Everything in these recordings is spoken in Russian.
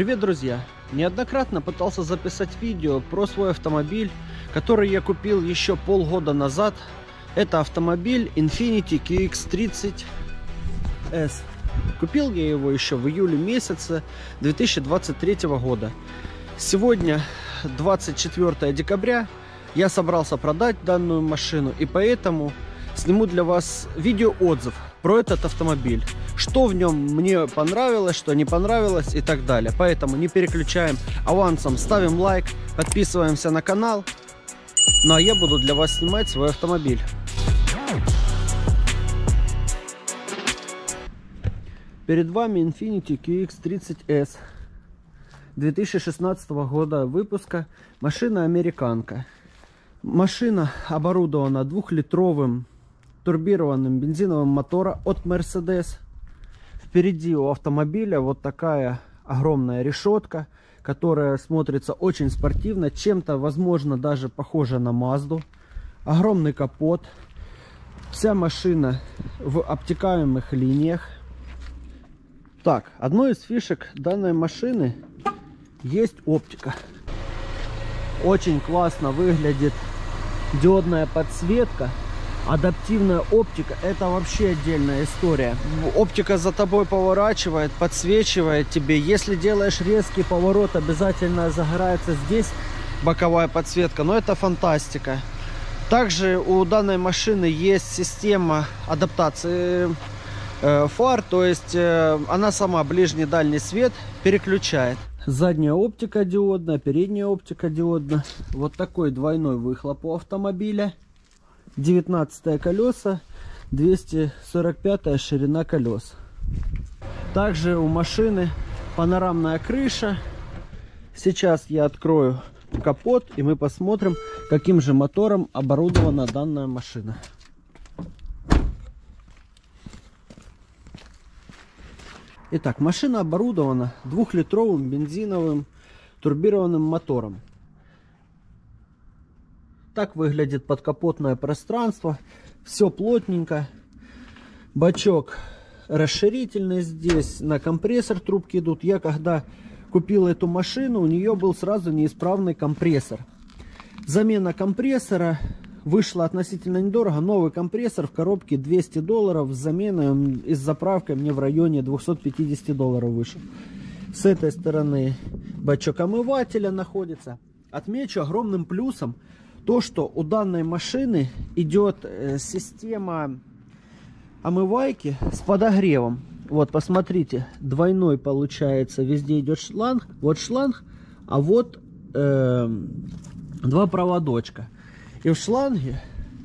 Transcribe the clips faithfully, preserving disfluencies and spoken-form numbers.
Привет, друзья! Неоднократно пытался записать видео про свой автомобиль, который я купил еще полгода назад. Это автомобиль Infiniti кью икс тридцать эс. Купил я его еще в июле месяце две тысячи двадцать третьего года. Сегодня двадцать четвёртое декабря. Я собрался продать данную машину, и поэтому сниму для вас видеоотзыв про этот автомобиль. Что в нем мне понравилось, что не понравилось и так далее. Поэтому не переключаем, авансом ставим лайк, подписываемся на канал. Ну а я буду для вас снимать свой автомобиль. Перед вами Infiniti кью икс тридцать эс две тысячи шестнадцатого года выпуска. Машина американка. Машина оборудована двухлитровым турбированным бензиновым мотором от Mercedes. Впереди у автомобиля вот такая огромная решетка, которая смотрится очень спортивно, чем-то, возможно, даже похожа на Мазду. Огромный капот. Вся машина в обтекаемых линиях. Так, одной из фишек данной машины есть оптика. Очень классно выглядит диодная подсветка. Адаптивная оптика — это вообще отдельная история. Оптика за тобой поворачивает, подсвечивает тебе. Если делаешь резкий поворот, обязательно загорается здесь боковая подсветка. Но это фантастика. Также у данной машины есть система адаптации э, фар, то есть э, она сама ближний и дальний свет переключает. Задняя оптика диодная, передняя оптика диодная. Вот такой двойной выхлоп у автомобиля. девятнадцатое колеса, двести сорок пятая ширина колес. Также у машины панорамная крыша. Сейчас я открою капот, и мы посмотрим, каким же мотором оборудована данная машина. Итак, машина оборудована двухлитровым бензиновым турбированным мотором. Так выглядит подкапотное пространство. Все плотненько. Бачок расширительный здесь. На компрессор трубки идут. Я когда купил эту машину, у нее был сразу неисправный компрессор. Замена компрессора вышла относительно недорого. Новый компрессор в коробке двести долларов. С заменой и с заправкой мне в районе двухсот пятидесяти долларов вышел. С этой стороны бачок омывателя находится. Отмечу огромным плюсом то, что у данной машины идет э, система омывайки с подогревом. Вот, посмотрите, двойной получается, везде идет шланг. Вот шланг, а вот э, два проводочка. И в шланге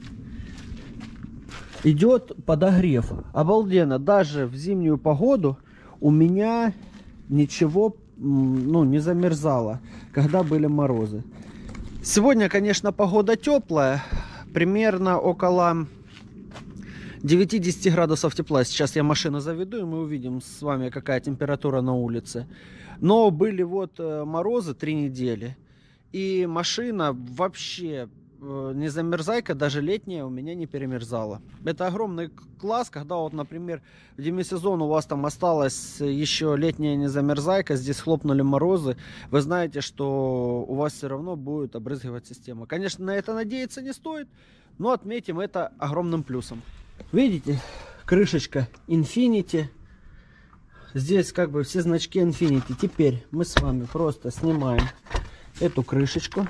идет подогрев. Обалденно, даже в зимнюю погоду у меня ничего ну, не замерзало, когда были морозы. Сегодня, конечно, погода теплая, примерно около девяти-десяти градусов тепла. Сейчас я машину заведу, и мы увидим с вами, какая температура на улице. Но были вот морозы три недели, и машина вообще не замерзайка, даже летняя, у меня не перемерзала. Это огромный класс, когда вот, например, в демисезон у вас там осталась еще летняя не замерзайка, здесь хлопнули морозы, вы знаете, что у вас все равно будет обрызгивать система. Конечно, на это надеяться не стоит, но отметим это огромным плюсом. Видите, крышечка Infiniti. Здесь как бы все значки Infiniti. Теперь мы с вами просто снимаем эту крышечку.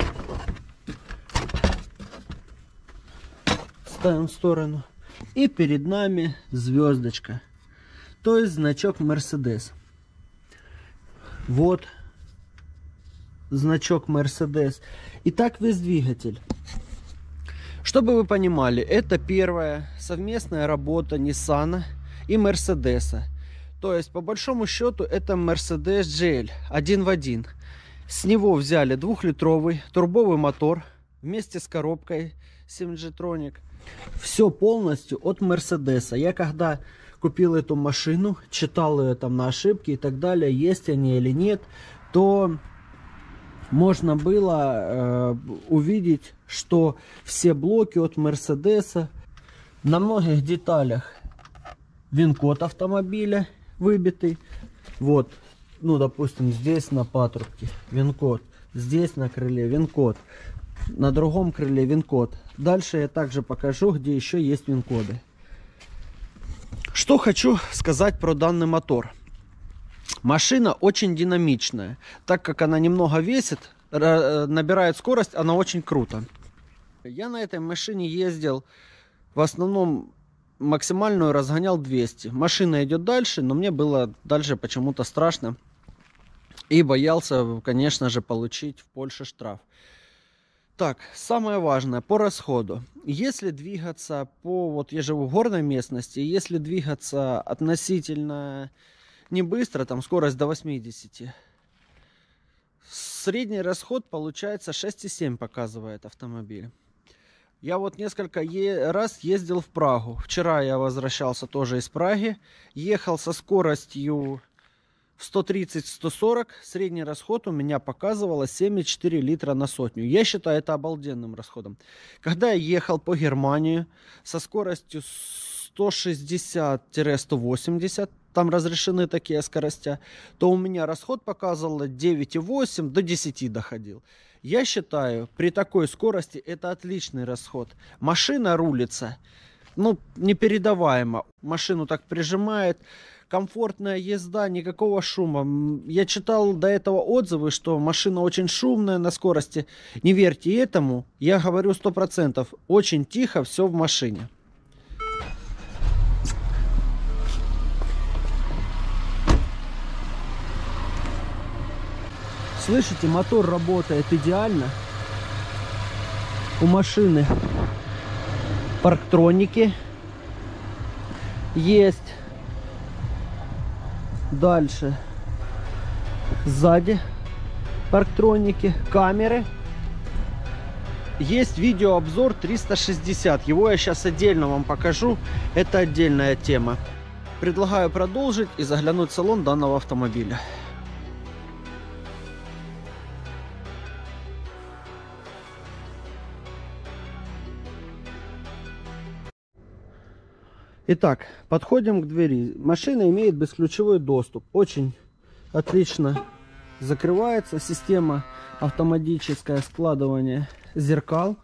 Ставим в сторону. И перед нами звездочка. То есть значок Mercedes. Вот значок Mercedes. И так весь двигатель. Чтобы вы понимали, это первая совместная работа Nissan и Mercedes. То есть по большому счету это Mercedes джи эл один в один. С него взяли двухлитровый турбовый мотор вместе с коробкой Simgetronic. Все полностью от Mercedes. Я когда купил эту машину, читал ее там на ошибки и так далее, есть они или нет, то можно было э, увидеть, что все блоки от Mercedes. На многих деталях ВИН-код автомобиля выбитый. Вот ну, допустим, здесь на патрубке вин-код, здесь на крыле вин-код, на другом крыле вин-код. Дальше я также покажу, где еще есть вин-коды. Что хочу сказать про данный мотор. Машина очень динамичная. Так как она немного весит, набирает скорость, она очень круто. Я на этой машине ездил, в основном максимальную разгонял двести. Машина идет дальше, но мне было дальше почему-то страшно. И боялся, конечно же, получить в Польше штраф. Так, самое важное по расходу. Если двигаться по... Вот я живу в горной местности. Если двигаться относительно не быстро, там скорость до восьмидесяти. Средний расход получается шесть и семь показывает автомобиль. Я вот несколько е раз ездил в Прагу. Вчера я возвращался тоже из Праги. Ехал со скоростью сто тридцать — сто сорок. Средний расход у меня показывало семь и четыре литра на сотню. Я считаю это обалденным расходом. Когда я ехал по Германии со скоростью сто шестьдесят — сто восемьдесят, там разрешены такие скорости, то у меня расход показывал девять и восемь, до десяти доходил. Я считаю, при такой скорости это отличный расход. Машина рулится, ну, непередаваемо. Машину так прижимает. Комфортная езда, никакого шума. Я читал до этого отзывы, что машина очень шумная на скорости. Не верьте этому. Я говорю сто процентов. Очень тихо все в машине. Слышите, мотор работает идеально. У машины парктроники есть. Дальше сзади парктроники, камеры. Есть видеообзор триста шестьдесят. Его я сейчас отдельно вам покажу. Это отдельная тема. Предлагаю продолжить и заглянуть в салон данного автомобиля. Итак, подходим к двери. Машина имеет бесключевой доступ. Очень отлично закрывается. Система автоматическое складывание зеркал.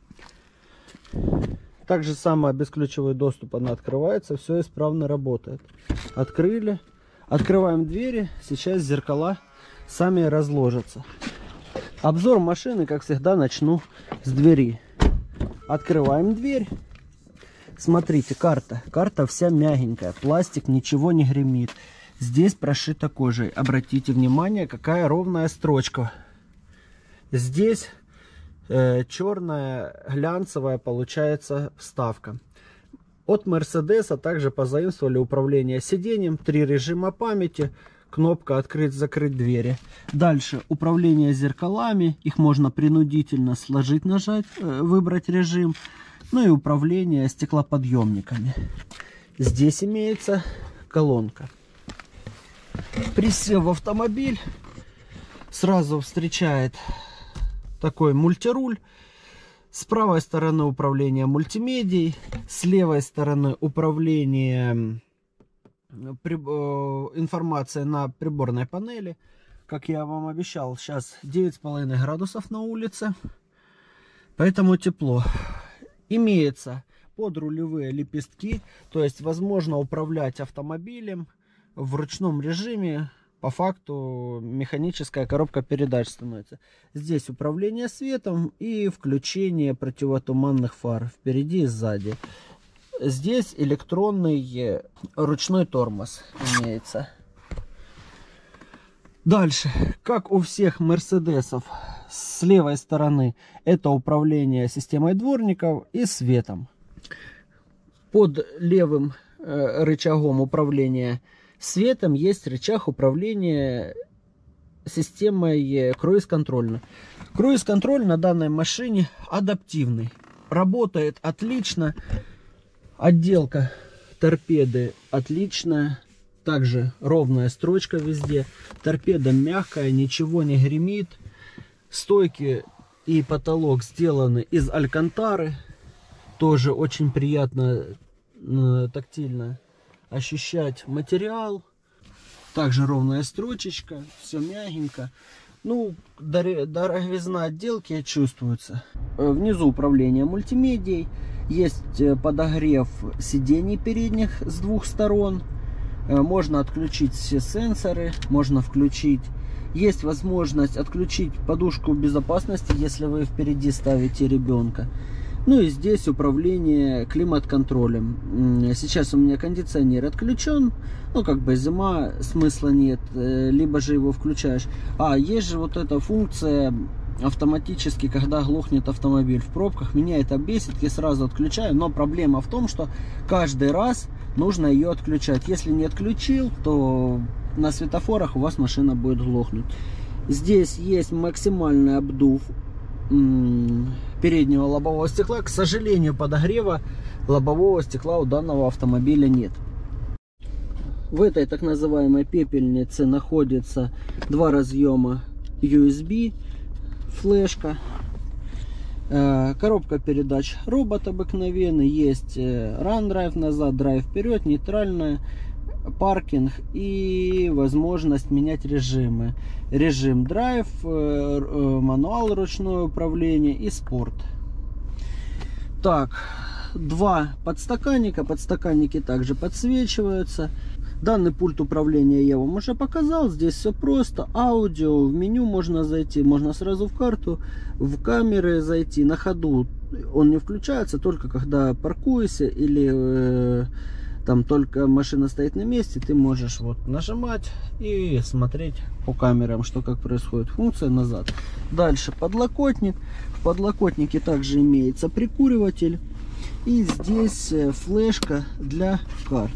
Также самое бесключевой доступ, она открывается. Все исправно работает. Открыли. Открываем двери. Сейчас зеркала сами разложатся. Обзор машины, как всегда, начну с двери. Открываем дверь. Смотрите, карта. Карта вся мягенькая. Пластик, ничего не гремит. Здесь прошита кожей. Обратите внимание, какая ровная строчка. Здесь э, черная глянцевая получается вставка. От Мерседеса также позаимствовали управление сиденьем. Три режима памяти. Кнопка открыть-закрыть двери. Дальше управление зеркалами. Их можно принудительно сложить, нажать, э, выбрать режим. Ну и управление стеклоподъемниками. Здесь имеется колонка. Присев в автомобиль, сразу встречает такой мультируль. С правой стороны управление мультимедией, с левой стороны управление информацией на приборной панели. Как я вам обещал, сейчас девять с половиной градусов на улице, поэтому тепло. Имеются подрулевые лепестки, то есть возможно управлять автомобилем в ручном режиме. По факту механическая коробка передач становится. Здесь управление светом и включение противотуманных фар впереди и сзади. Здесь электронный ручной тормоз имеется. Дальше, как у всех мерседесов, с левой стороны это управление системой дворников и светом. Под левым э, рычагом управления светом есть рычаг управления системой круиз-контроль. Круиз-контроль на данной машине адаптивный. Работает отлично. Отделка торпеды отличная. Также ровная строчка везде. Торпеда мягкая, ничего не гремит. Стойки и потолок сделаны из алькантары. Тоже очень приятно э, тактильно ощущать материал. Также ровная строчечка, все мягенько. Ну, дороговизна отделки чувствуется. Внизу управление мультимедией. Есть подогрев сидений передних с двух сторон. Можно отключить все сенсоры, можно включить. Есть возможность отключить подушку безопасности, если вы впереди ставите ребенка. Ну и здесь управление климат-контролем. Сейчас у меня кондиционер отключен. Ну, как бы зима, смысла нет. Либо же его включаешь. А, есть же вот эта функция автоматически, когда глохнет автомобиль в пробках. Меня это бесит, я сразу отключаю. Но проблема в том, что каждый раз нужно ее отключать. Если не отключил, то на светофорах у вас машина будет глохнуть. Здесь есть максимальный обдув переднего лобового стекла. К сожалению, подогрева лобового стекла у данного автомобиля нет. В этой так называемой пепельнице находится два разъема ю эс би, флешка, коробка передач робот обыкновенный, есть run драйв назад, драйв вперед, нейтральная, паркинг и возможность менять режимы. Режим драйв, мануал ручное управление и спорт. Так, два подстаканника. Подстаканники также подсвечиваются. Данный пульт управления я вам уже показал. Здесь все просто. Аудио, в меню можно зайти, можно сразу в карту, в камеры зайти. На ходу он не включается, только когда паркуешься или э, там только машина стоит на месте, ты можешь вот нажимать и смотреть по камерам, что как происходит. Функция назад. Дальше подлокотник. В подлокотнике также имеется прикуриватель. И здесь флешка для карт.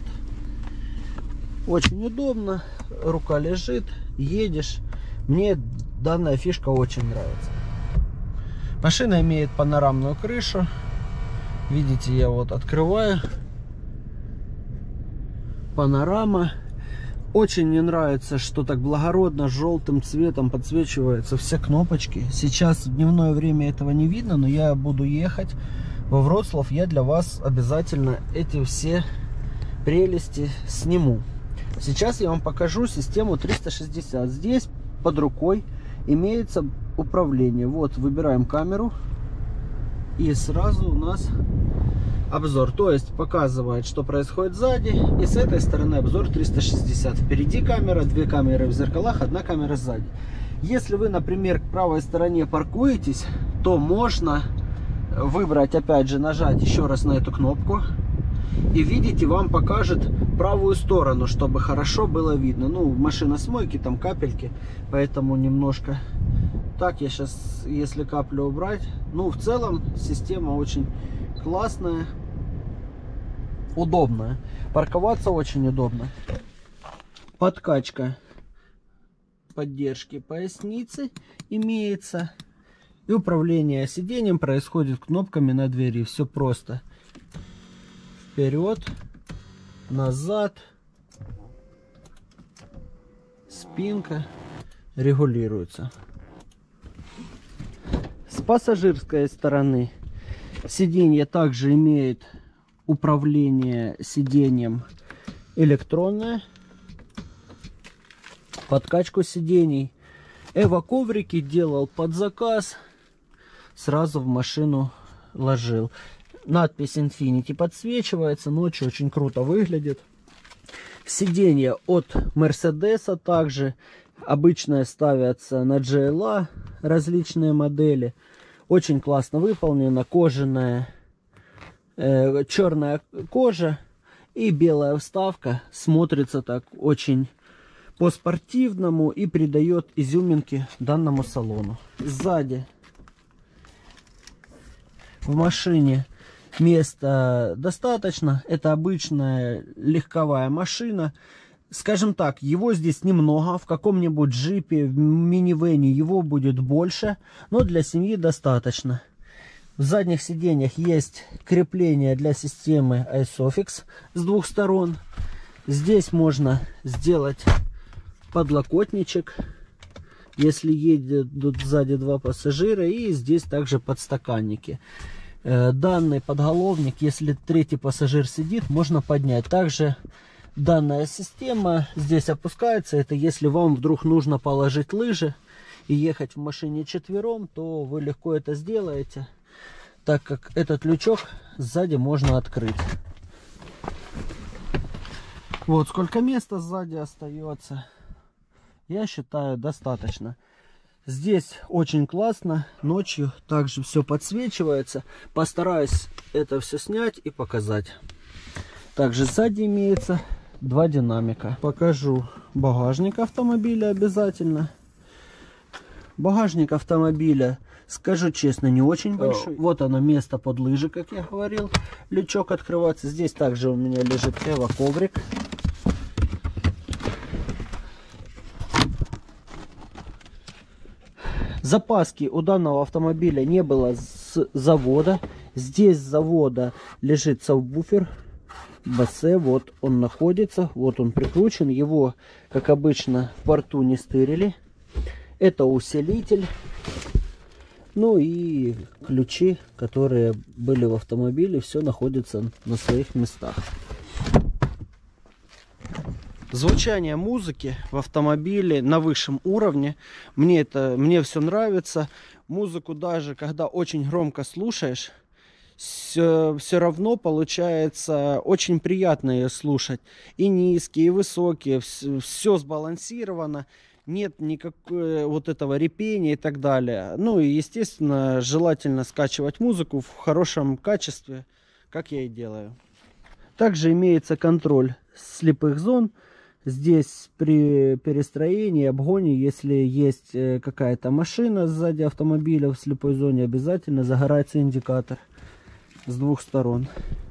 Очень удобно. Рука лежит, едешь. Мне данная фишка очень нравится. Машина имеет панорамную крышу. Видите, я вот открываю. Панорама. Очень мне нравится, что так благородно желтым цветом подсвечиваются все кнопочки. Сейчас в дневное время этого не видно, но я буду ехать во Вроцлав. Я для вас обязательно эти все прелести сниму. Сейчас я вам покажу систему триста шестьдесят. Здесь под рукой имеется управление. Вот выбираем камеру. И сразу у нас обзор, то есть показывает, что происходит сзади, и с этой стороны обзор триста шестьдесят. Впереди камера, две камеры в зеркалах, одна камера сзади. Если вы, например, к правой стороне паркуетесь, то можно выбрать, опять же, нажать еще раз на эту кнопку, и видите, вам покажет правую сторону, чтобы хорошо было видно. Ну, машина с мойки, там капельки, поэтому немножко так. Я сейчас, если каплю убрать, ну, в целом система очень классная, удобная. Парковаться очень удобно. Подкачка поддержки поясницы имеется. И управление сиденьем происходит кнопками на двери. Все просто. Вперед, назад. Спинка регулируется. С пассажирской стороны сиденье также имеет управление сиденьем электронное, подкачку сидений. Эво-коврики делал под заказ, сразу в машину ложил. Надпись Infiniti подсвечивается, ночью очень круто выглядит. Сиденья от Мерседеса также обычно ставятся на джи эл эй, различные модели. Очень классно выполнена, кожаная, э, черная кожа и белая вставка. Смотрится так очень по-спортивному и придает изюминки данному салону. Сзади в машине места достаточно. Это обычная легковая машина. Скажем так, его здесь немного. В каком-нибудь джипе, в минивэне его будет больше, но для семьи достаточно. В задних сиденьях есть крепление для системы Isofix с двух сторон. Здесь можно сделать подлокотничек, если едут сзади два пассажира, и здесь также подстаканники. Данный подголовник, если третий пассажир сидит, можно поднять. Также данная система здесь опускается. Это если вам вдруг нужно положить лыжи и ехать в машине четвером, то вы легко это сделаете, так как этот лючок сзади можно открыть. Вот сколько места сзади остается, я считаю, достаточно. Здесь очень классно, ночью также все подсвечивается. Постараюсь это все снять и показать. Также сзади имеется два динамика. Покажу багажник автомобиля обязательно. Багажник автомобиля, скажу честно, не очень большой. Вот оно, место под лыжи, как я говорил. Лючок открывается. Здесь также у меня лежит Эва коврик. Запаски у данного автомобиля не было с завода. Здесь с завода лежит сабвуфер бэ эс, вот он находится, вот он прикручен. Его, как обычно, в порту не стырили. Это усилитель. Ну и ключи, которые были в автомобиле, все находится на своих местах. Звучание музыки в автомобиле на высшем уровне. Мне это, мне все нравится. Музыку даже когда очень громко слушаешь, все, все равно получается очень приятно ее слушать. И низкие, и высокие, все, все сбалансировано. Нет никакого вот этого репения и так далее. Ну и естественно желательно скачивать музыку в хорошем качестве, как я и делаю. Также имеется контроль слепых зон. Здесь при перестроении, обгоне, если есть какая-то машина сзади автомобиля в слепой зоне, обязательно загорается индикатор с двух сторон.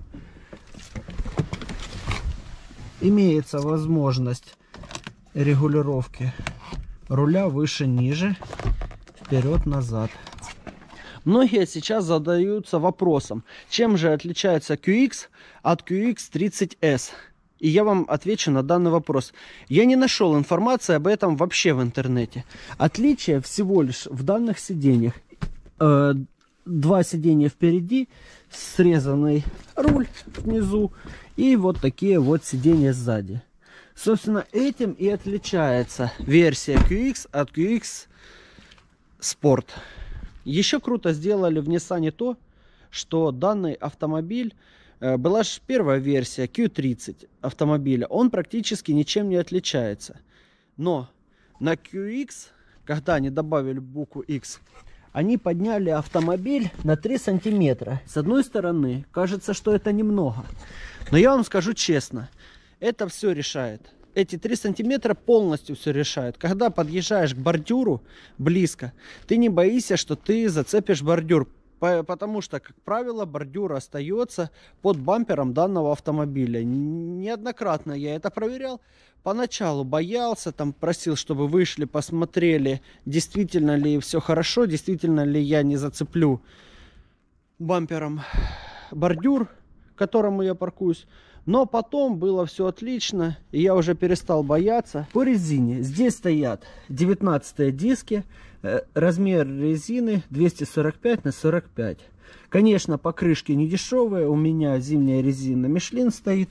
Имеется возможность регулировки руля выше-ниже, вперед-назад. Многие сейчас задаются вопросом, чем же отличается кью икс от кью икс тридцать эс. И я вам отвечу на данный вопрос. Я не нашел информации об этом вообще в интернете. Отличие всего лишь в данных сиденьях. Э, два сиденья впереди, срезанный руль внизу и вот такие вот сиденья сзади. Собственно, этим и отличается версия кью икс от кью икс Sport. Еще круто сделали в Nissan то, что данный автомобиль, была же первая версия кью тридцать автомобиля, он практически ничем не отличается. Но на кью икс, когда они добавили букву X, они подняли автомобиль на три сантиметра. С одной стороны, кажется, что это немного. Но я вам скажу честно, это все решает. Эти три сантиметра полностью все решают. Когда подъезжаешь к бордюру близко, ты не боишься, что ты зацепишь бордюр. Потому что, как правило, бордюр остается под бампером данного автомобиля. Неоднократно я это проверял. Поначалу боялся, там просил, чтобы вышли, посмотрели, действительно ли все хорошо, действительно ли я не зацеплю бампером бордюр, к которому я паркуюсь. Но потом было все отлично, и я уже перестал бояться. По резине здесь стоят девятнадцатые диски, размер резины двести сорок пять на сорок пять. Конечно, покрышки не дешевые, у меня зимняя резина Michelin стоит.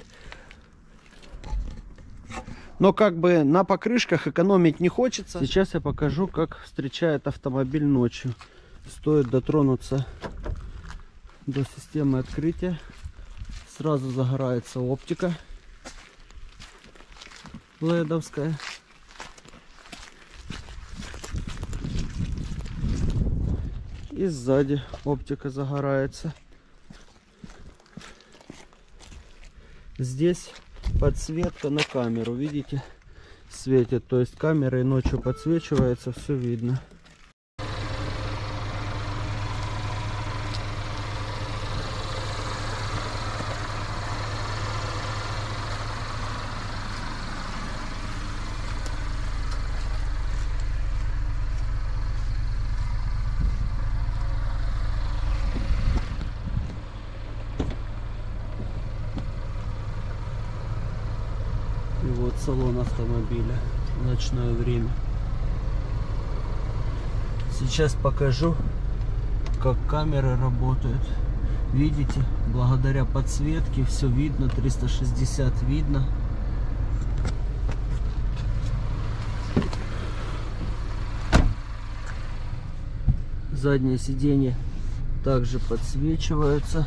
Но как бы на покрышках экономить не хочется. Сейчас я покажу, как встречает автомобиль ночью. Стоит дотронуться до системы открытия. Сразу загорается оптика ледовская. И сзади оптика загорается. Здесь подсветка на камеру, видите, светит. То есть камера и ночью подсвечивается, все видно. И вот салон автомобиля в ночное время. Сейчас покажу, как камеры работают. Видите, благодаря подсветке все видно, триста шестьдесят видно. Заднее сиденье также подсвечиваются.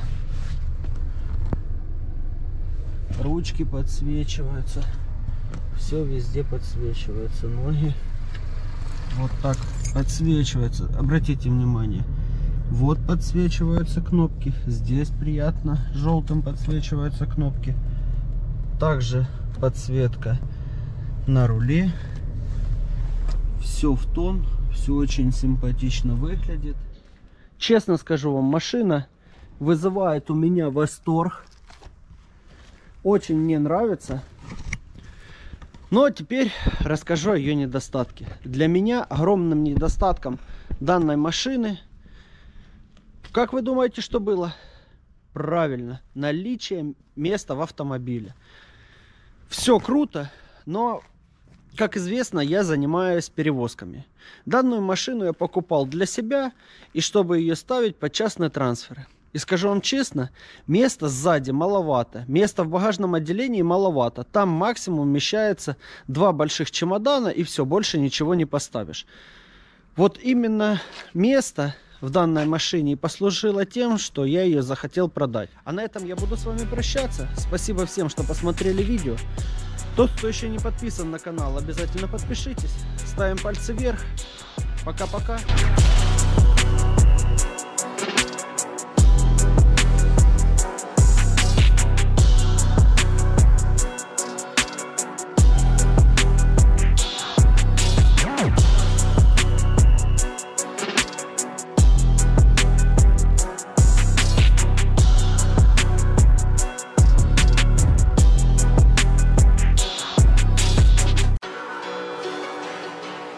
Ручки подсвечиваются. Все везде подсвечивается. Ноги вот так подсвечиваются. Обратите внимание. Вот подсвечиваются кнопки. Здесь приятно. Желтым подсвечиваются кнопки. Также подсветка на руле. Все в тон. Все очень симпатично выглядит. Честно скажу вам, машина вызывает у меня восторг. Очень мне нравится. Но теперь расскажу о ее недостатке. Для меня огромным недостатком данной машины, как вы думаете, что было? Правильно, наличие места в автомобиле. Все круто, но, как известно, я занимаюсь перевозками. Данную машину я покупал для себя, и чтобы ее ставить под частные трансферы. И скажу вам честно, места сзади маловато. Места в багажном отделении маловато. Там максимум вмещается два больших чемодана, и все, больше ничего не поставишь. Вот именно место в данной машине послужило тем, что я ее захотел продать. А на этом я буду с вами прощаться. Спасибо всем, что посмотрели видео. Тот, кто еще не подписан на канал, обязательно подпишитесь. Ставим пальцы вверх. Пока-пока.